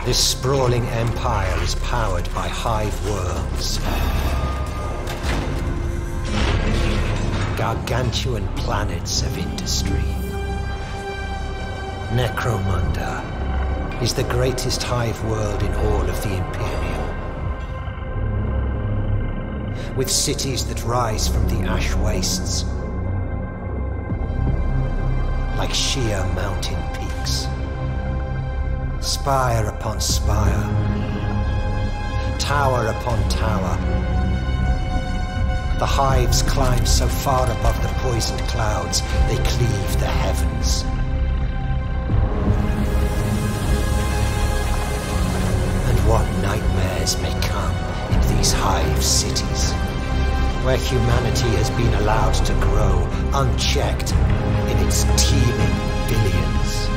This sprawling empire is powered by hive worlds. Gargantuan planets of industry. Necromunda is the greatest hive world in all of the Imperium. With cities that rise from the ash wastes, like sheer mountain peaks. Spire upon spire, tower upon tower. The hives climb so far above the poisoned clouds, they cleave the heavens. And what nightmares may come in these hive cities, where humanity has been allowed to grow unchecked in its teeming billions.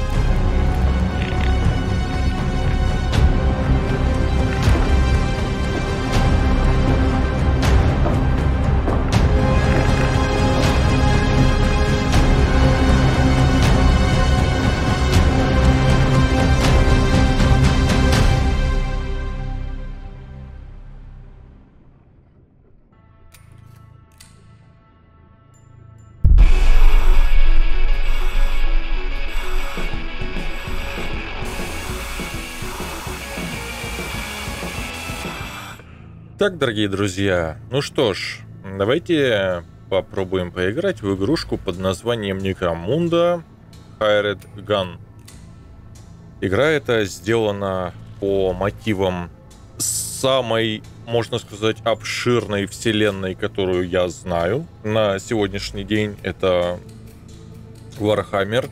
Так, дорогие друзья, ну что ж, давайте попробуем поиграть в игрушку под названием Necromunda Hired Gun. Игра эта сделана по мотивам самой, можно сказать, обширной вселенной, которую я знаю на сегодняшний день. Это Warhammer.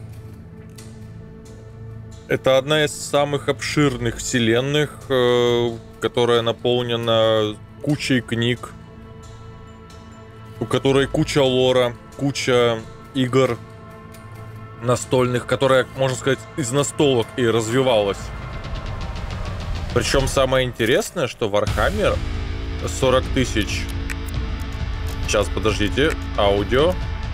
Это одна из самых обширных вселенных, которая наполнена кучей книг, у которой куча лора, куча игр настольных, которая, можно сказать, из настолок и развивалась. Причем самое интересное, что Warhammer 40 тысяч... Сейчас, подождите, аудио.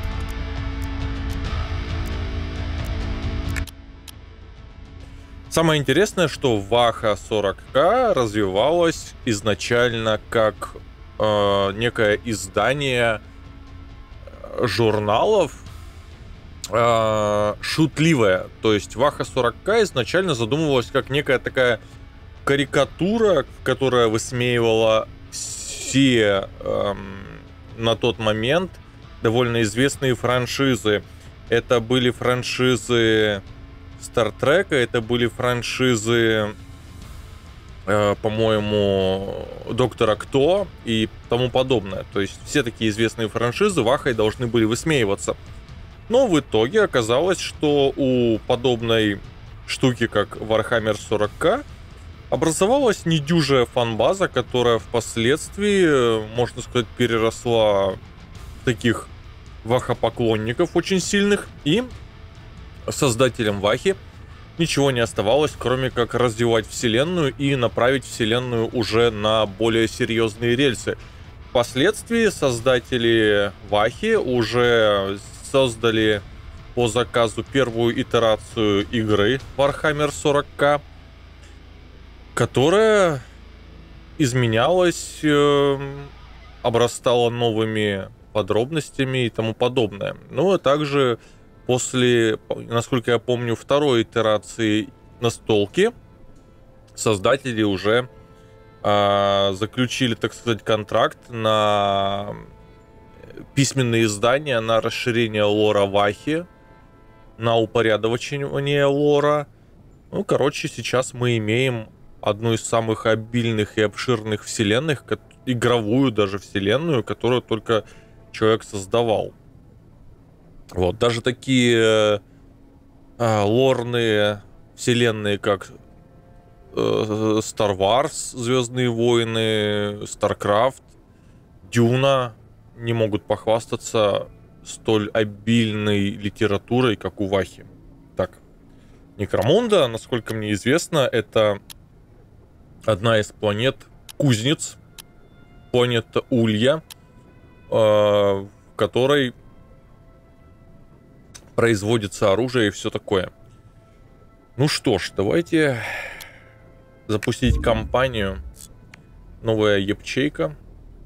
Самое интересное, что Ваха 40К развивалась изначально как некое издание журналов шутливое. То есть Ваха 40К изначально задумывалась как некая такая карикатура, которая высмеивала все на тот момент довольно известные франшизы. Это были франшизы Стартрека, это были франшизы, по-моему, Доктора Кто и тому подобное. То есть все такие известные франшизы Вахой должны были высмеиваться. Но в итоге оказалось, что у подобной штуки, как Warhammer 40К, образовалась недюжая фан-база, которая впоследствии, можно сказать, переросла в таких вахопоклонников очень сильных, и создателям Вахи ничего не оставалось, кроме как развивать вселенную и направить вселенную уже на более серьезные рельсы. Впоследствии создатели Вахи уже создали по заказу первую итерацию игры Warhammer 40К, которая изменялась, обрастала новыми подробностями и тому подобное. Ну, а также после, насколько я помню, второй итерации настолки создатели уже заключили, так сказать, контракт на письменные издания, на расширение лора Вахи, на упорядочивание лора. Ну, короче, сейчас мы имеем одну из самых обильных и обширных вселенных, игровую даже вселенную, которую только человек создавал. Вот, даже такие лорные вселенные, как Star Wars, Звездные войны, StarCraft, Дюна, не могут похвастаться столь обильной литературой, как у Вахи. Так, Necromunda, насколько мне известно, это одна из планет-кузнец, планета Улья, в которой производится оружие и все такое. Ну что ж, давайте запустить кампанию. Новая ячейка.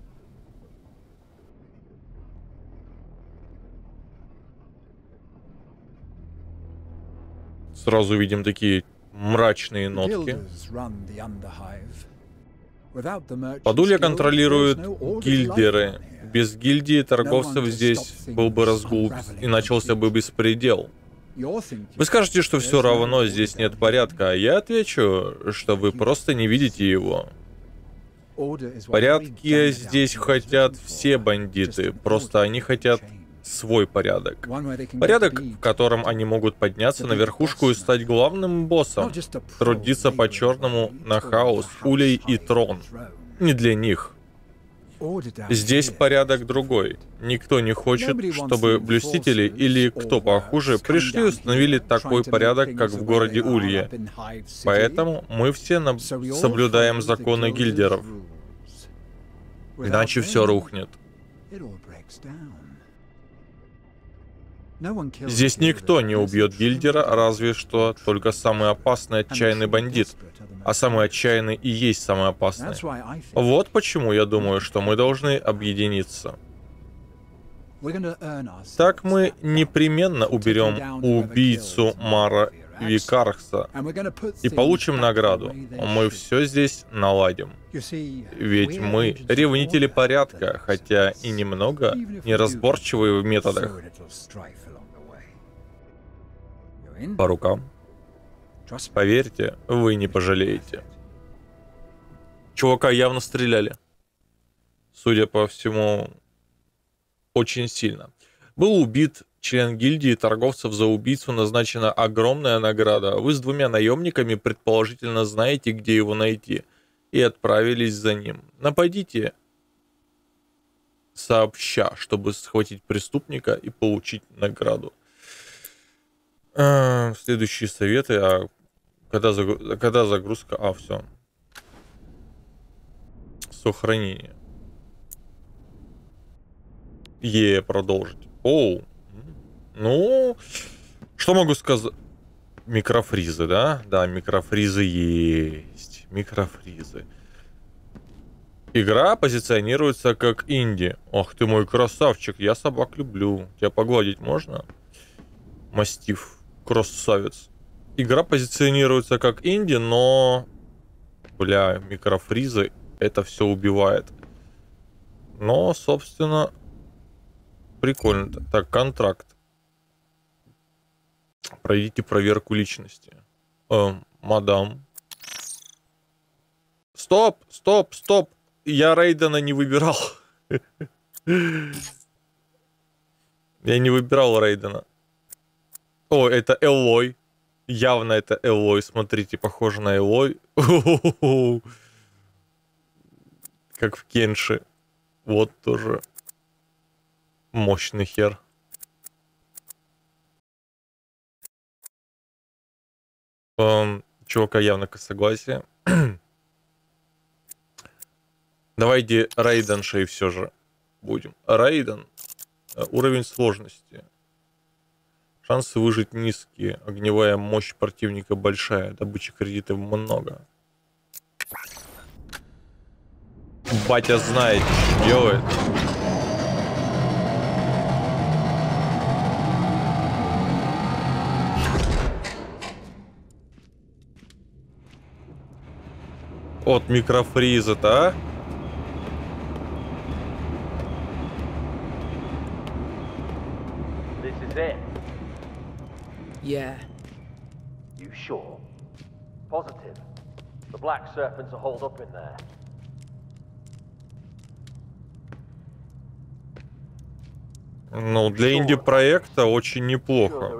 Сразу видим такие мрачные нотки. Подулья контролируют гильдеры. Без гильдии торговцев здесь был бы разгул и начался бы беспредел. Вы скажете, что все равно здесь нет порядка, а я отвечу, что вы просто не видите его. Порядки здесь хотят все бандиты, просто они хотят свой порядок. Порядок, в котором они могут подняться на верхушку и стать главным боссом. Трудиться по-черному на хаос, улей и трон. Не для них. Здесь порядок другой. Никто не хочет, чтобы блюстители или кто похуже пришли и установили такой порядок, как в городе Улье. Поэтому мы все соблюдаем законы гильдеров. Иначе все рухнет. Здесь никто не убьет гильдера, разве что только самый опасный отчаянный бандит. А самый отчаянный и есть самый опасный. Вот почему я думаю, что мы должны объединиться. Так мы непременно уберем убийцу Мара Викархса и получим награду. Мы все здесь наладим. Ведь мы ревнители порядка, хотя и немного неразборчивые в методах. По рукам. Поверьте, вы не пожалеете. Чувака явно стреляли. Судя по всему, очень сильно. Был убит член гильдии торговцев, за убийцу назначена огромная награда. Вы с 2 наемниками предположительно знаете, где его найти, и отправились за ним. Нападите сообща, чтобы схватить преступника и получить награду. Следующие советы. Когда загрузка? Все. Сохранение. Продолжить. Оу. Ну, что могу сказать? Микрофризы, да? Да, микрофризы есть. Микрофризы. Игра позиционируется как инди. Ох ты мой красавчик, я собак люблю. Тебя погладить можно? Мастиф. Красавец. Игра позиционируется как инди, но... Бля, микрофризы, это все убивает. Но, собственно... Прикольно. Так, контракт. Пройдите проверку личности. Мадам. Стоп! Я Рейдена не выбирал. Я не выбирал Рейдена. О, это Элой. Явно это Элой. Смотрите, похоже на Элой. Как в Кенши. Вот тоже. Мощный хер. Чувака явно согласие. Давайте Рейденшей все же будем. Рейден. Уровень сложности. Шансы выжить низкие. Огневая мощь противника большая. Добычи кредитов много. Батя знает, что делает. От микрофриза-то, а? This is it. Yeah. You sure? Positive. The Black Serpents are holed up in there. Ну, для инди-проекта очень неплохо.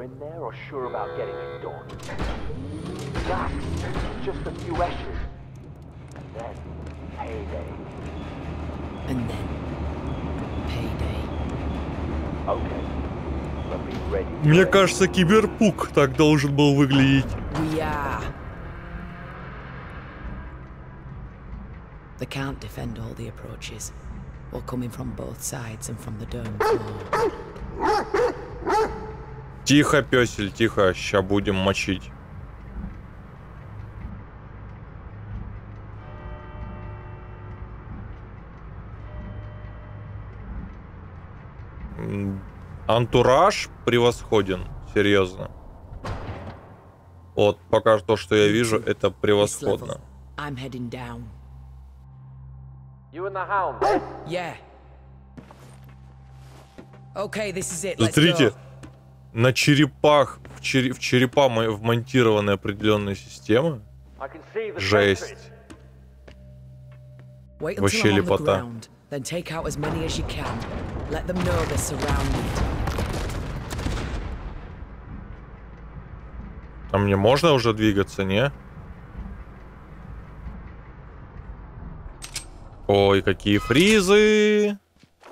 Мне кажется, Киберпук так должен был выглядеть. They can't defend all the approaches. Or coming from both sides and from the dome floor. Тихо, пёсель, тихо. Ща будем мочить. Антураж превосходен. Серьезно. Вот, пока то, что я вижу, это This превосходно. level. I'm heading down. You and the hound, eh? Yeah. Okay, this is it. Let's Смотрите, go. на черепах, в черепа вмонтированы определенные системы. I can see the sentries. Жесть. Wait Вообще until I'm on the лепота. ground, then take out as many as you can. Let them know they're surrounded. А мне можно уже двигаться, не? Ой, какие фризы!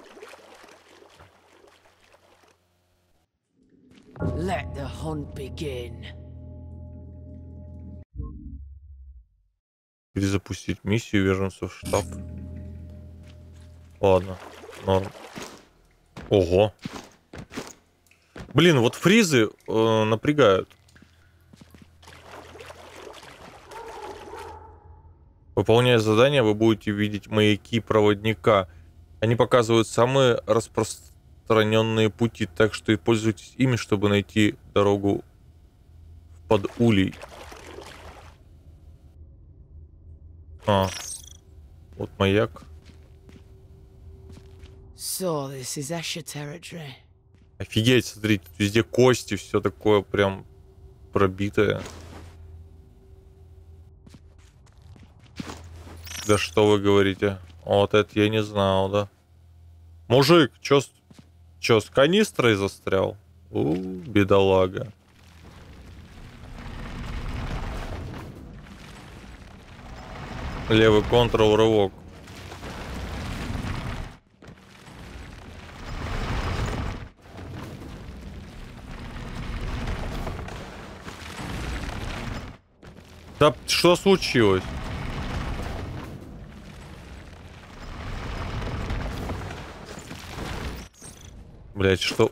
Let the hunt begin. Перезапустить миссию, вернуться в штаб. Ладно, норм. Ого. Блин, вот фризы напрягают. Выполняя задание, вы будете видеть маяки проводника. Они показывают самые распространенные пути, так что и пользуйтесь ими, чтобы найти дорогу под улей. А, вот маяк. So this is Escher territory. Офигеть, смотрите, везде кости, все такое прям пробитое. Да что вы говорите? Вот это я не знал, да. Мужик, чё с канистрой застрял? Бедолага. Левый контрол, рывок. Да что случилось? Блять, что?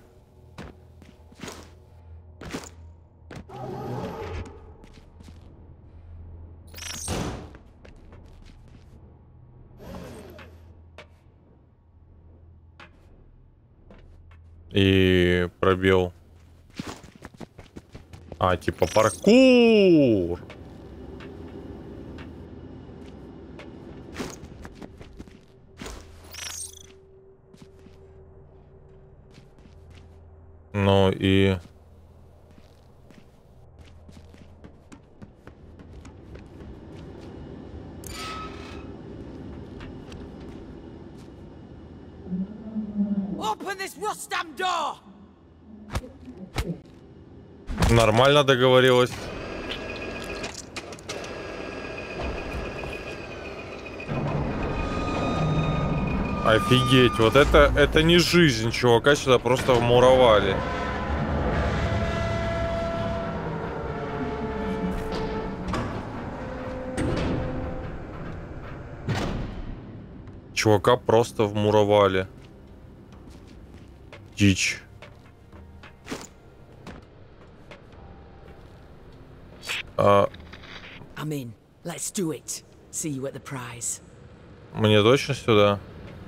И пробел. А, типа паркур. Ну и... Open this Rostam door! Нормально договорилась. Офигеть, вот это не жизнь, чувака сюда просто вмуровали. Чувака просто вмуровали. Дичь. I'm in. Let's do it. See you at the prize. Мне точно сюда?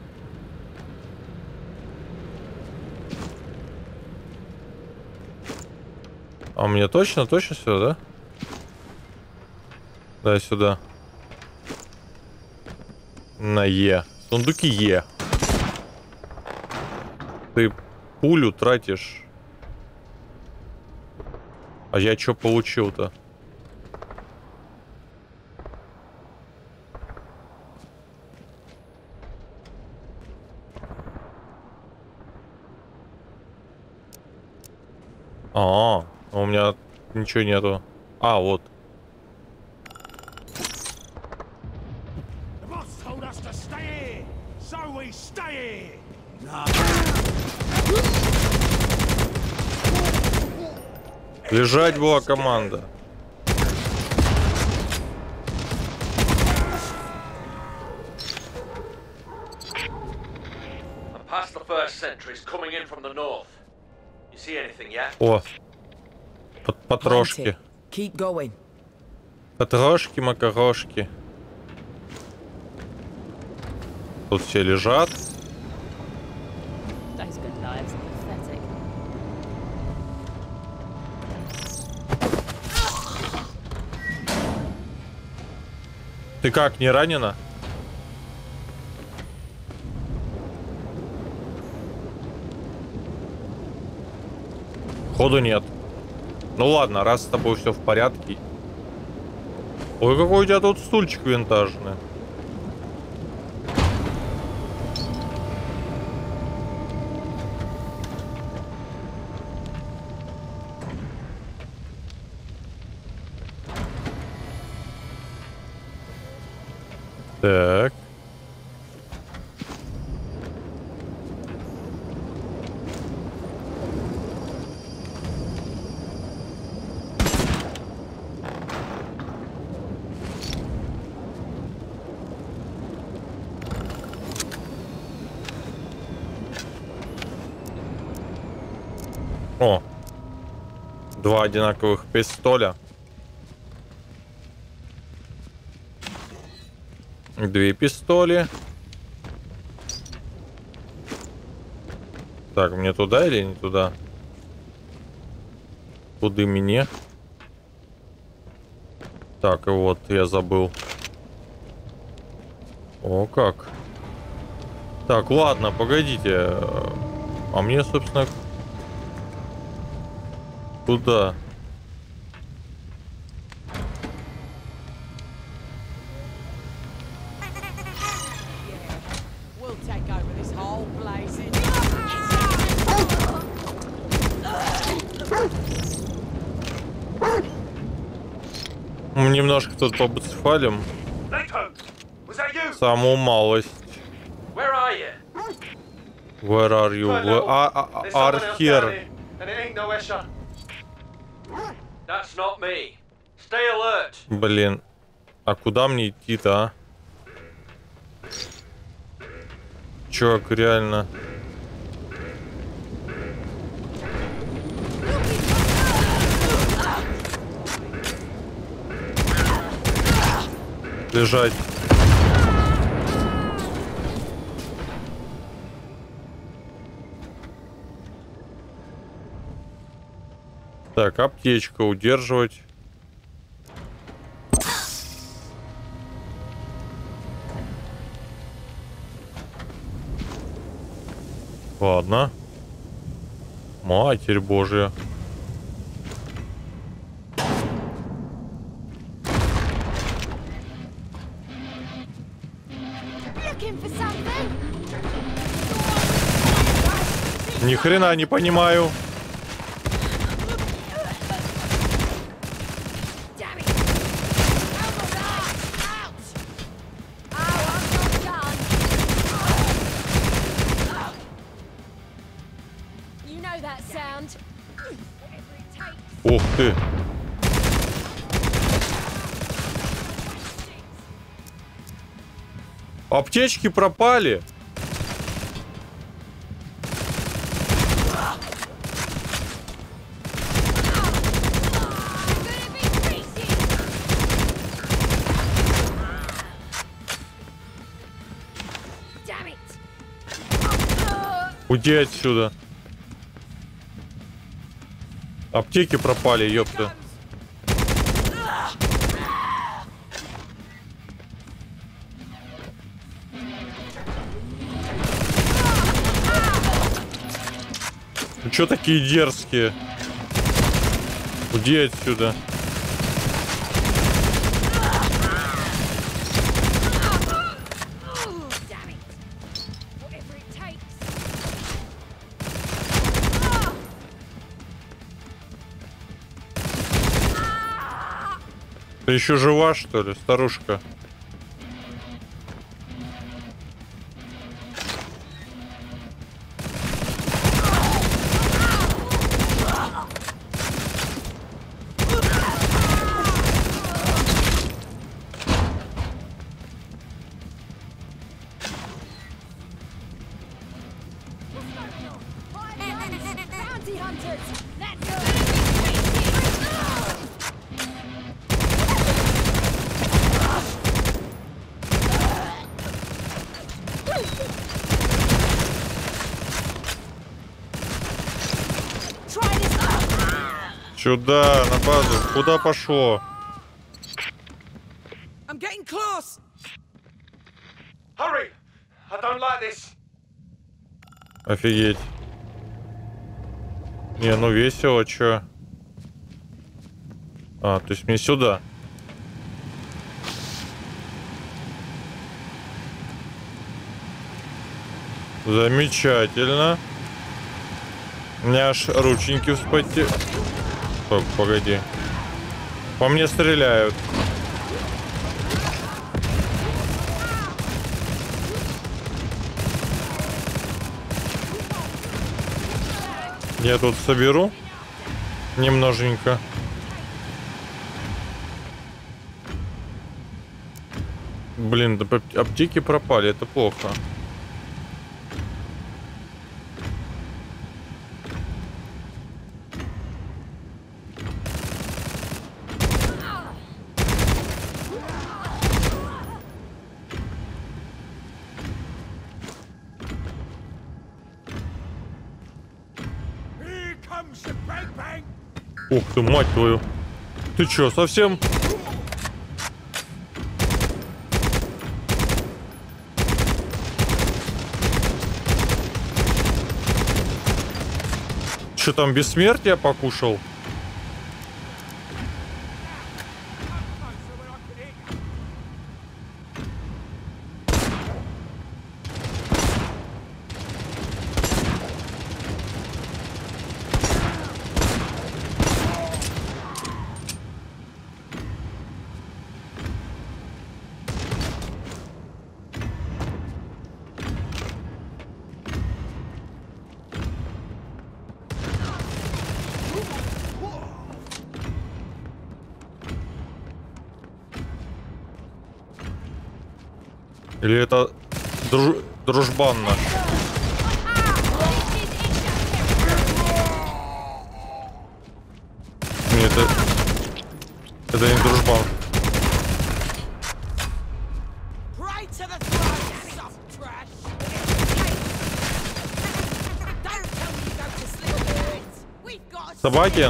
А мне точно сюда, да? Да, сюда. На Е. Сундуки Е. Ты пулю тратишь. А я что получил-то? А, у меня ничего нету. А, вот. Лежать была команда. I'm past the first sentries coming in from the north. You see anything yet? О, Plenty. потрошки. Keep going. Потрошки, макарошки. Тут все лежат. Those good lives are pathetic. Ты как, не ранена? Ходу нет. Ну ладно, раз с тобой все в порядке. Ой, какой у тебя тут стульчик винтажный. Так. О, два одинаковых пистоля. Две пистоли. Так, мне туда или не туда? Куда мне? Так, и вот, я забыл. О, как. Так, ладно, погодите. А мне, собственно... Куда? Мы немножко тут побуцефалим. Самую малость. Where are you? Where are you? There's Are someone else down here. here, and it ain't no Escher. That's not me. Stay alert. Блин. А куда мне идти-то, а? Чувак, реально. Лежать. Так, аптечка удерживать. Ладно. Матерь Божья. Ни хрена не понимаю. Ух ты. Аптечки пропали. Уйди отсюда. Аптеки пропали, ёпта. Вы чё такие дерзкие? Уйди отсюда. Ты еще жива, что ли, старушка? Сюда, на базу. Куда пошло? close! Hurry! I don't like this. Офигеть. Не, ну весело, чё? А, то есть мне сюда. Замечательно. У меня аж рученьки вспотели. Так, погоди. По мне стреляют. Я тут соберу немноженько. Блин, да аптеки пропали, это плохо. Ух ты, мать твою. Ты чё, совсем? Чё там, бессмертие покушал? Или это дружбан наш? Нет, это не дружбан. Собакин,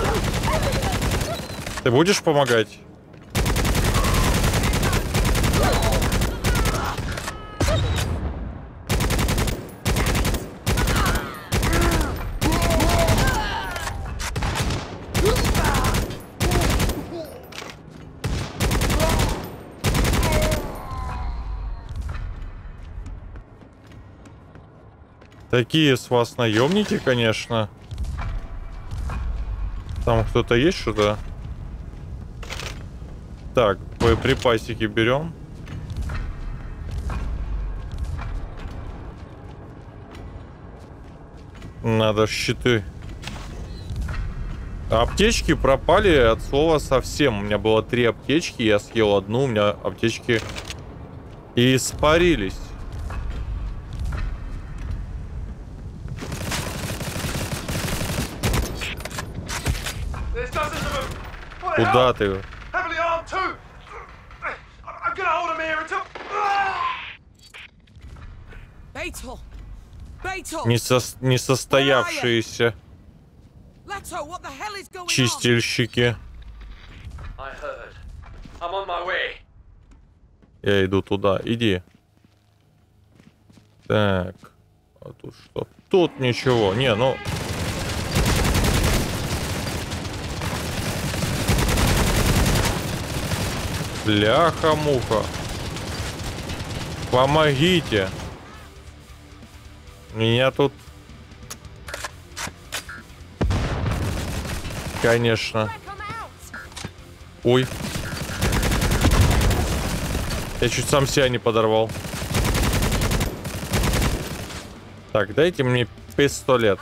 ты будешь помогать? Такие с вас наемники, конечно. Там кто-то есть, что-то? Так, боеприпасики берем. Надо щиты. Аптечки пропали от слова совсем. У меня было 3 аптечки, я съел одну, у меня аптечки испарились. Куда ты? Несостоявшиеся чистильщики. Я иду туда. Иди. Так. А тут что? Тут ничего. Не, ну... Бляха-муха. Помогите. Меня тут... Конечно. Ой. Я чуть сам себя не подорвал. Так, дайте мне пистолет.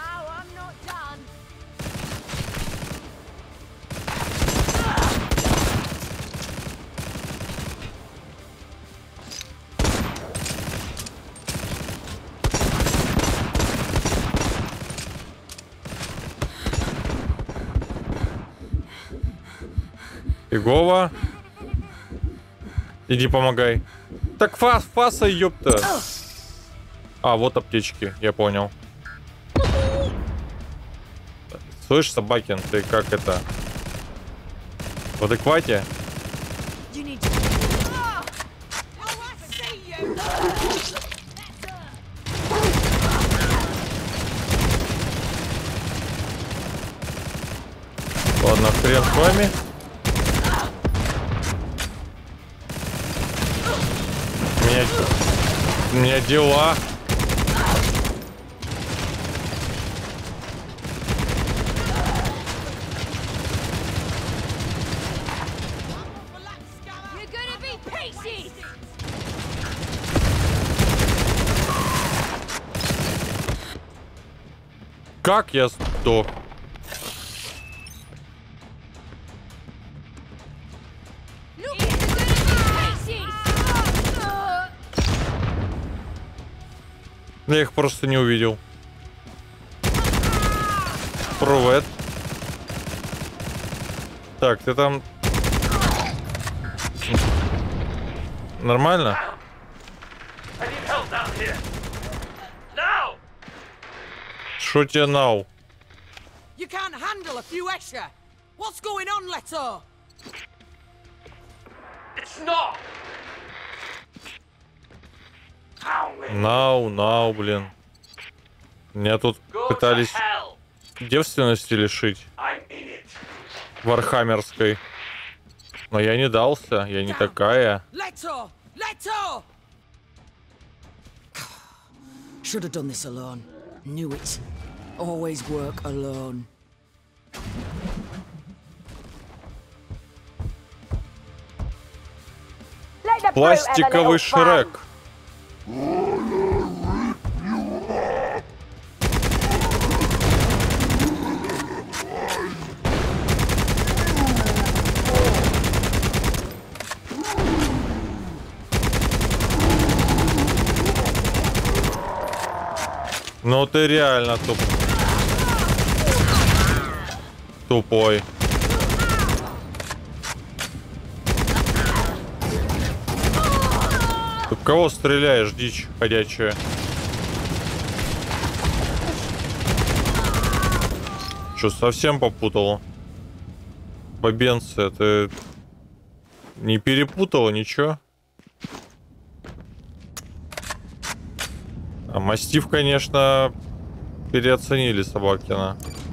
Фигово. Иди помогай. Так фаса, ёпта. А, вот аптечки, я понял. Слышь, Собакин, ты как это? В адеквате? Ладно, хрен с вами. У меня дела. Как я сдох? Я их просто не увидел. Привет. Так, ты там... Нормально? Что тебе нау? You can't handle a few extra. What's going on, Leto? It's not. Нау, блин. Меня тут пытались девственности лишить. Вархаммерской. Но я не дался, я не такая. Leto! Leto! Should have done this alone. Knew it. Always work alone. Пластиковый Шрек. Ну ты реально тупой. Ты в кого стреляешь, дичь ходячая? Что, совсем попутала? Бабенция, ты не перепутала ничего? А мастиф, конечно, переоценили Собакина.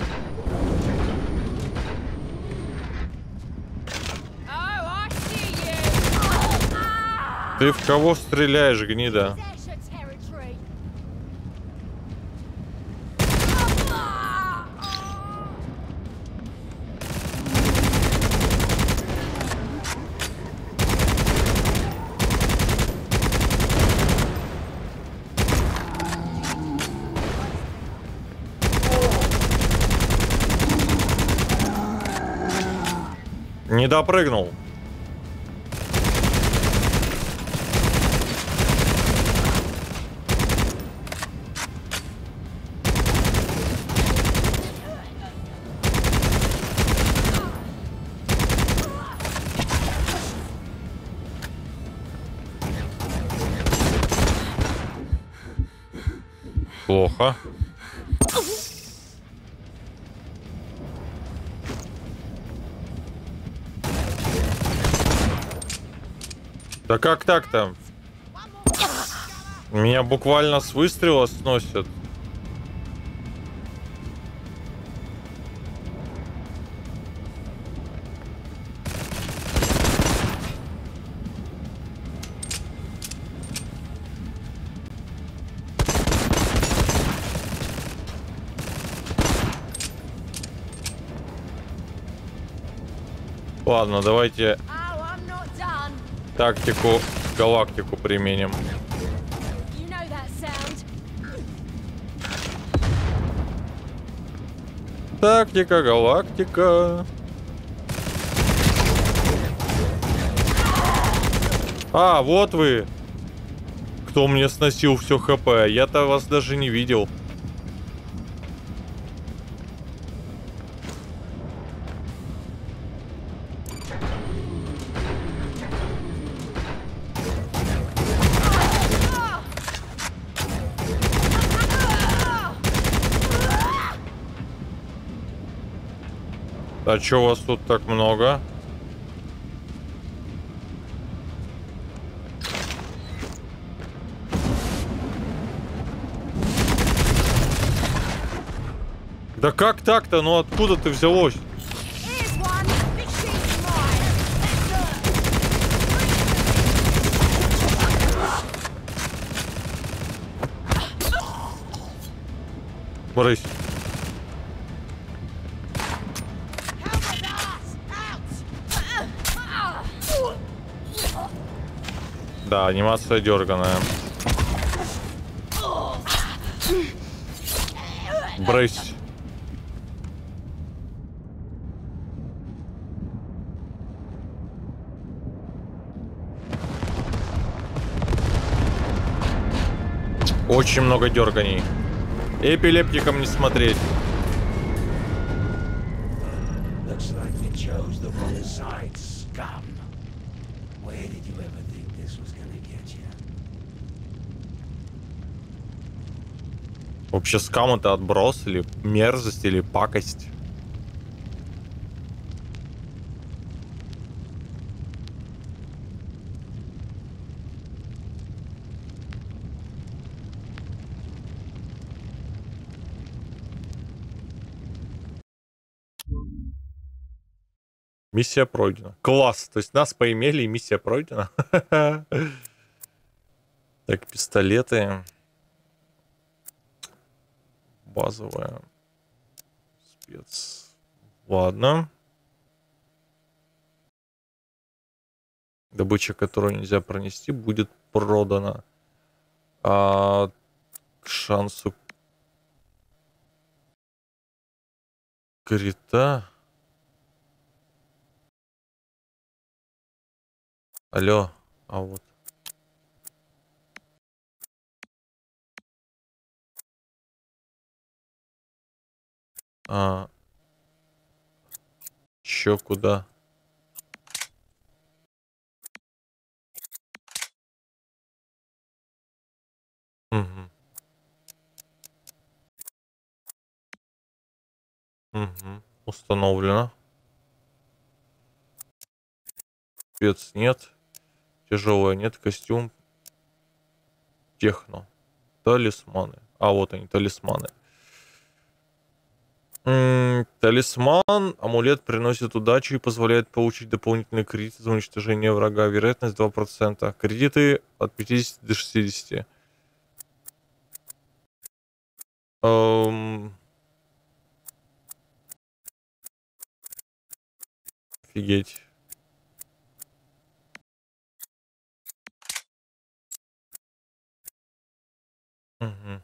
Ты в кого стреляешь, гнида? Не допрыгнул. Плохо. Да как так-то? Меня буквально с выстрела сносят. Ладно, давайте тактику галактику применим. Тактика галактика. А, вот вы. Кто мне сносил все ХП. Я-то вас даже не видел. А чё вас тут так много? Да как так-то? Ну откуда ты взялось? Брысь. Да, анимация дерганая. Брысь. Очень много дерганий. Эпилептикам не смотреть. Вообще скам это отброс или мерзость или пакость? Миссия пройдена. Класс. То есть нас поимели и миссия пройдена. Так, пистолеты. Базовая. Спец. Ладно. Добыча, которую нельзя пронести, будет продана. К шансу крита. Алло. А вот. Чё, куда? Угу. Угу. Установлено. Спец нет. Тяжелая нет. Костюм. Техно. Талисманы. А вот они, талисманы. Талисман. Амулет приносит удачу и позволяет получить дополнительный кредит за уничтожение врага. Вероятность 2%. Кредиты от 50 до 60. Офигеть. Угу.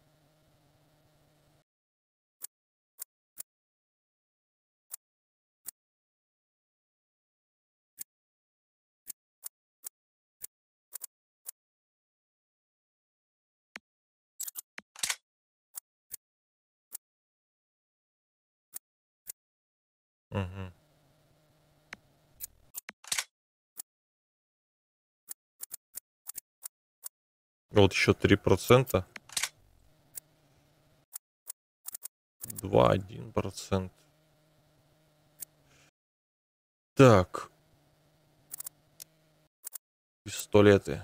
Угу. Вот еще 3%. 2,1%. Так. Пистолеты.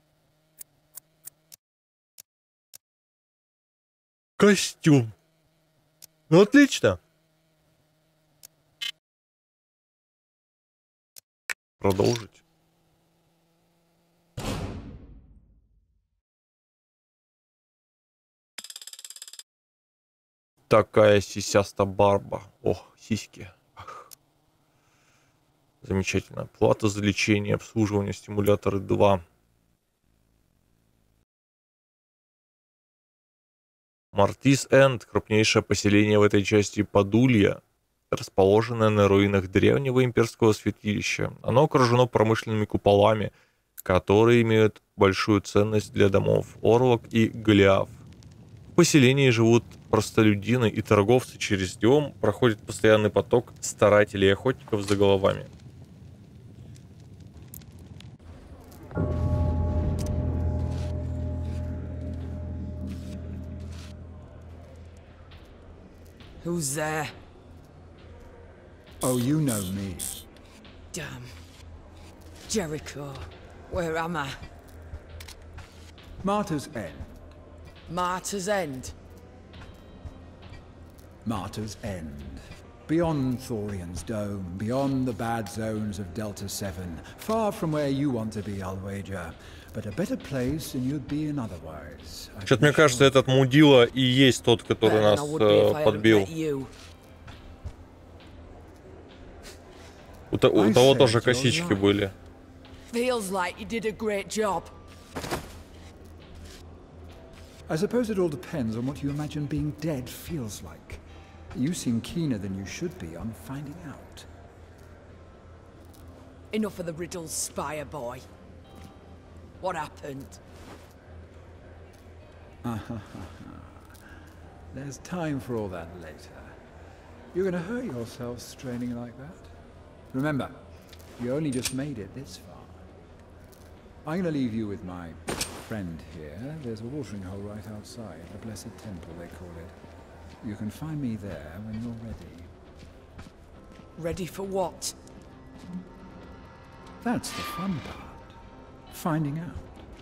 Костюм. Ну, отлично. Продолжить. Такая сисяста барба. О, сиськи. Ах. Замечательно. Плата за лечение, обслуживание, стимуляторы 2. Мартис Энд, крупнейшее поселение в этой части Подулья, расположенное на руинах древнего имперского святилища. Оно окружено промышленными куполами, которые имеют большую ценность для домов Орлок и Голиаф. В поселении живут простолюдины и торговцы. Через дом проходит постоянный поток старателей и охотников за головами. Who's there? Oh, you know me. Damn. Jericho. Where am I? Martyr's End. Martyr's End. Martyr's End. Beyond Thorian's Dome, beyond the bad zones of Delta 7, far from where you want to be, I'll wager, but a better place than you'd be in otherwise. Что-то мне кажется, этот мудила и есть тот, который нас подбил. У того тоже косички были. Feels like you did a great job. I suppose it all depends on what you imagine being dead feels like. You seem keener than you should be on finding out. Enough of the riddles, Spire boy. What happened? There's time for all that later. You're gonna hurt yourself straining like that. Remember, you only just made it this far. I'm gonna leave you with my friend here. There's a watering hole right outside, the Blessed Temple, they call it. You can find me there when you're ready. Ready for what? That's the fun part. Finding out.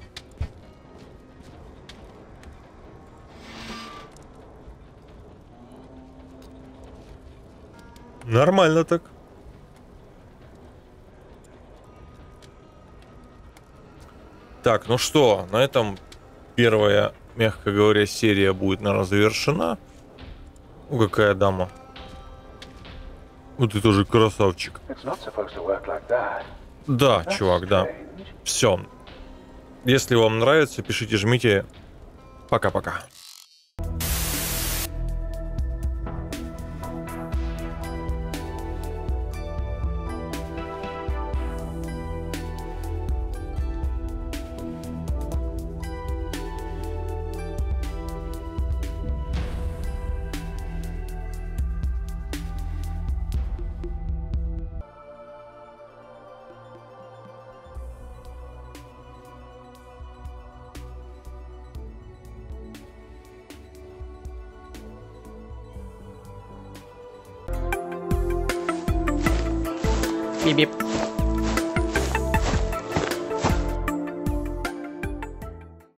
Нормально так. Так, ну что, на этом первая, мягко говоря, серия будет, наверное, завершена. О, какая дама. Вот ты тоже красавчик. Да, чувак, да. Все. Если вам нравится, пишите, жмите. Пока-пока. Бип-бип.